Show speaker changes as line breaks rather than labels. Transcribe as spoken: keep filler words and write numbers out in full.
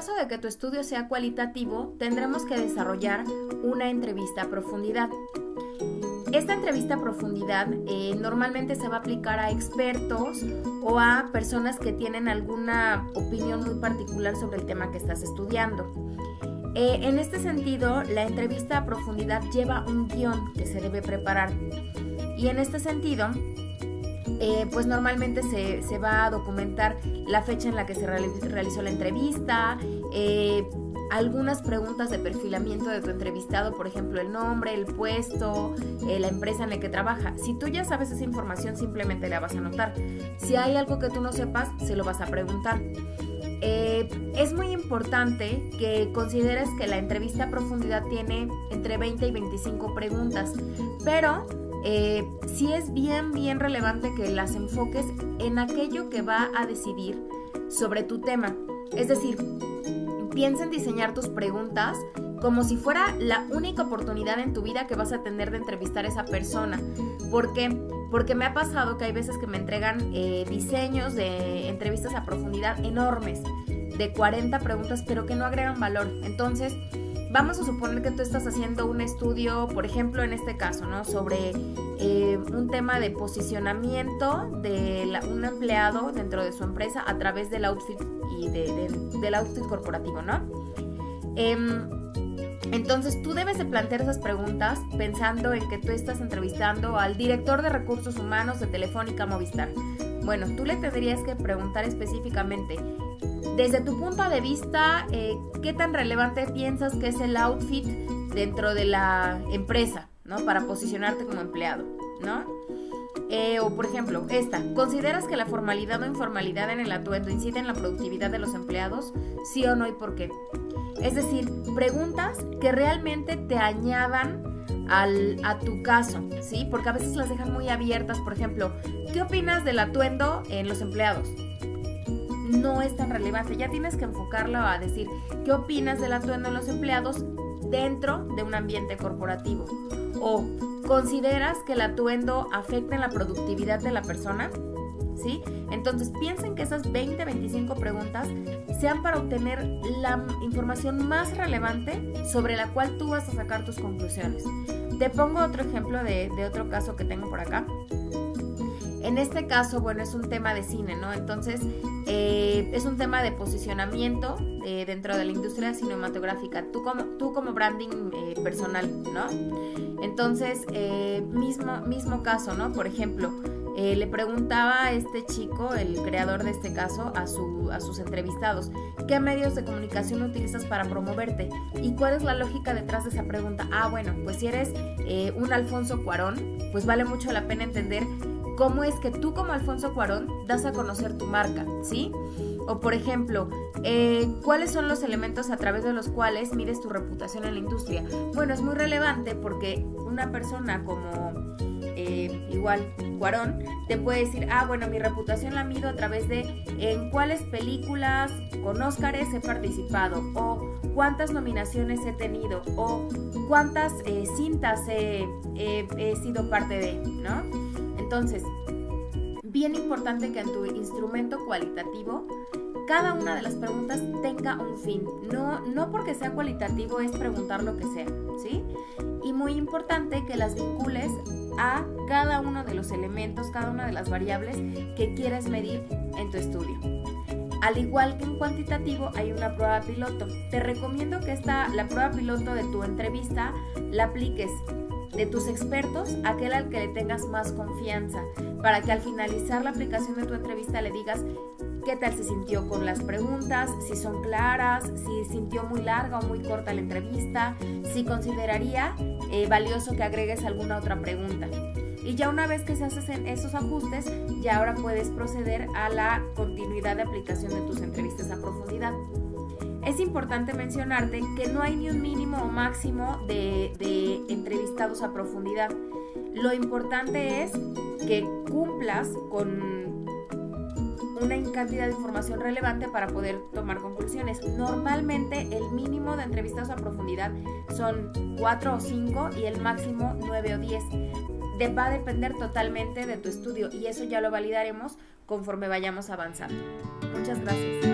caso de que tu estudio sea cualitativo, tendremos que desarrollar una entrevista a profundidad. Esta entrevista a profundidad eh, normalmente se va a aplicar a expertos o a personas que tienen alguna opinión muy particular sobre el tema que estás estudiando. Eh, en este sentido, la entrevista a profundidad lleva un guión que se debe preparar. Y en este sentido, eh, pues normalmente se, se va a documentar la fecha en la que se realizó la entrevista, eh, algunas preguntas de perfilamiento de tu entrevistado, por ejemplo, el nombre, el puesto, eh, la empresa en la que trabaja. Si tú ya sabes esa información, simplemente la vas a anotar. Si hay algo que tú no sepas, se lo vas a preguntar. Eh, es muy importante que consideres que la entrevista a profundidad tiene entre veinte y veinticinco preguntas, pero eh, sí es bien, bien relevante que las enfoques en aquello que va a decidir sobre tu tema. Es decir, piensa en diseñar tus preguntas como si fuera la única oportunidad en tu vida que vas a tener de entrevistar a esa persona. ¿Por qué? Porque me ha pasado que hay veces que me entregan eh, diseños de entrevistas a profundidad enormes, de cuarenta preguntas, pero que no agregan valor. Entonces, vamos a suponer que tú estás haciendo un estudio, por ejemplo, en este caso, ¿no? Sobre eh, un tema de posicionamiento de la, un empleado dentro de su empresa a través del outfit y de, de, del outfit corporativo, ¿no? Eh, Entonces tú debes de plantear esas preguntas pensando en que tú estás entrevistando al director de recursos humanos de Telefónica Movistar. Bueno, tú le tendrías que preguntar específicamente, desde tu punto de vista, eh, ¿qué tan relevante piensas que es el outfit dentro de la empresa, ¿no? Para posicionarte como empleado, ¿no? Eh, o por ejemplo, esta, ¿consideras que la formalidad o informalidad en el atuendo incide en la productividad de los empleados? ¿Sí o no y por qué? Es decir, preguntas que realmente te añadan al, a tu caso, ¿sí? Porque a veces las dejan muy abiertas. Por ejemplo, ¿qué opinas del atuendo en los empleados? No es tan relevante, ya tienes que enfocarlo a decir, ¿qué opinas del atuendo en los empleados dentro de un ambiente corporativo? O, ¿consideras que el atuendo afecta en la productividad de la persona? ¿Sí? Entonces piensen que esas veinte a veinticinco preguntas sean para obtener la información más relevante sobre la cual tú vas a sacar tus conclusiones. Te pongo otro ejemplo de, de otro caso que tengo por acá. En este caso, bueno, es un tema de cine, ¿no? Entonces, eh, es un tema de posicionamiento eh, dentro de la industria cinematográfica, tú como, tú como branding eh, personal, ¿no? Entonces, eh, mismo, mismo caso, ¿no? Por ejemplo, eh, le preguntaba a este chico, el creador de este caso, a, su, a sus entrevistados, ¿qué medios de comunicación utilizas para promoverte? ¿Y cuál es la lógica detrás de esa pregunta? Ah, bueno, pues si eres eh, un Alfonso Cuarón, pues vale mucho la pena entender cómo es que tú como Alfonso Cuarón das a conocer tu marca, ¿sí? O por ejemplo, eh, ¿cuáles son los elementos a través de los cuales mides tu reputación en la industria? Bueno, es muy relevante porque una persona como eh, igual Cuarón te puede decir, ah, bueno, mi reputación la mido a través de en cuáles películas con Óscares he participado, o cuántas nominaciones he tenido, o cuántas eh, cintas he, he, he sido parte de, ¿no? Entonces, bien importante que en tu instrumento cualitativo cada una de las preguntas tenga un fin. No, no porque sea cualitativo es preguntar lo que sea, ¿sí? Y muy importante que las vincules a cada uno de los elementos, cada una de las variables que quieres medir en tu estudio. Al igual que en cuantitativo hay una prueba piloto. Te recomiendo que esta, la prueba piloto de tu entrevista la apliques de tus expertos, aquel al que le tengas más confianza, para que al finalizar la aplicación de tu entrevista le digas qué tal se sintió con las preguntas, si son claras, si sintió muy larga o muy corta la entrevista, si consideraría eh, valioso que agregues alguna otra pregunta. Y ya una vez que se hacen esos ajustes, ya ahora puedes proceder a la continuidad de aplicación de tus entrevistas a profundidad. Es importante mencionarte que no hay ni un mínimo o máximo de, de entrevistados a profundidad. Lo importante es que cumplas con una cantidad de información relevante para poder tomar conclusiones. Normalmente el mínimo de entrevistados a profundidad son cuatro o cinco y el máximo nueve o diez. De, va a depender totalmente de tu estudio y eso ya lo validaremos conforme vayamos avanzando. Muchas gracias.